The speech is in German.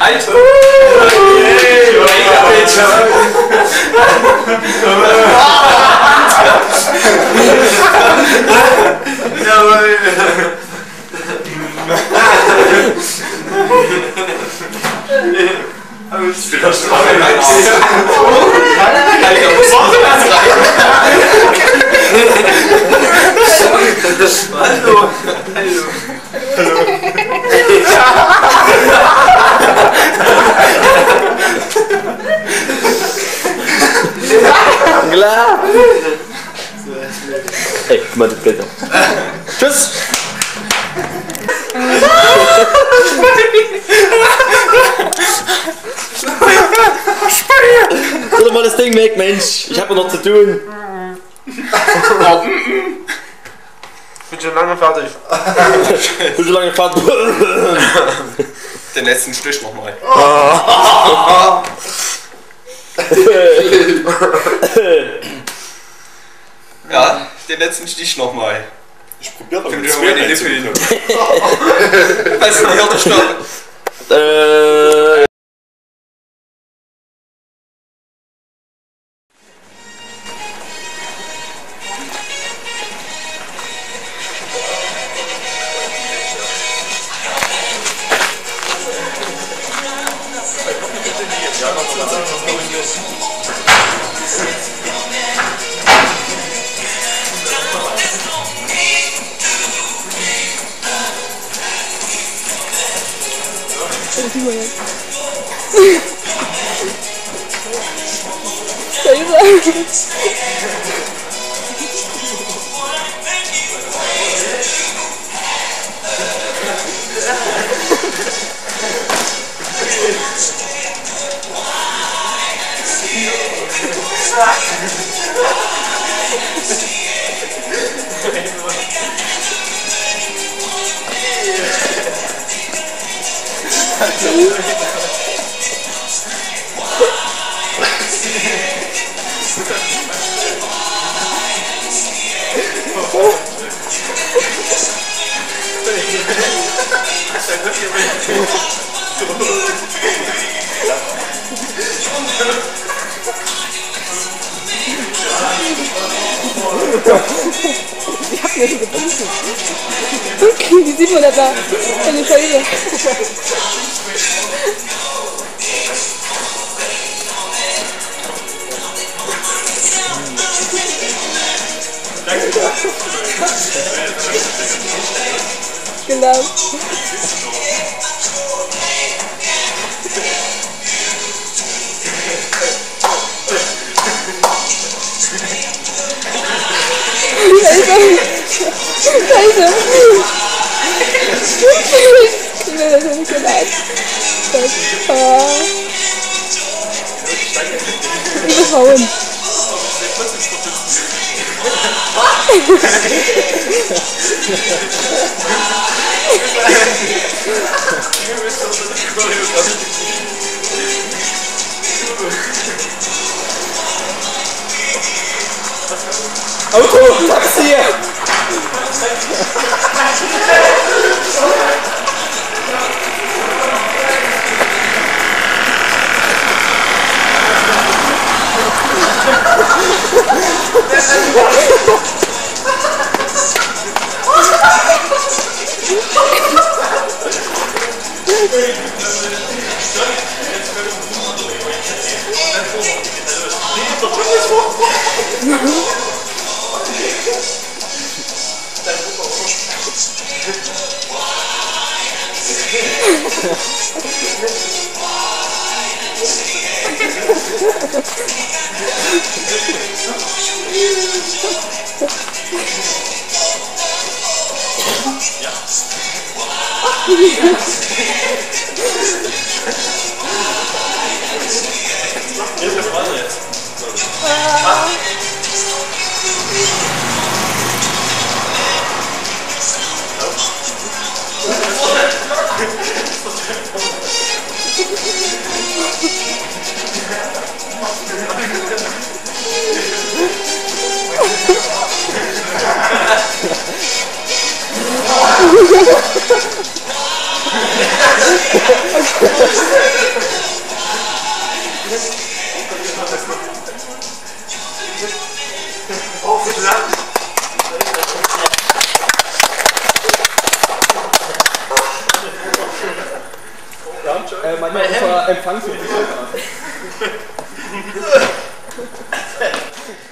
Alter! Ich bin das Strafe in meinem Alter, muss man das rein? Hallo. Hallo. Klar. Ey, guck mal, das Bild. Tschüss. So, doch mal das Ding weg, Mensch. Ich hab noch zu tun. Bin schon lange fertig. Bin schon lange fertig. Den letzten Stich nochmal. Ja, den letzten Stich nochmal. Ich probier doch mit zwei Nippeln. Was ist denn hier der Stopp? Ich hab mir so gebissen. Okay, wie sieht man das da? Eine Scheibe. Genau. Scheiße. Nee, das ist nicht so leid. Liebe Frauen. Auto, Taxi! Okay. Oh, verdammt. Manchmal ist Empfang so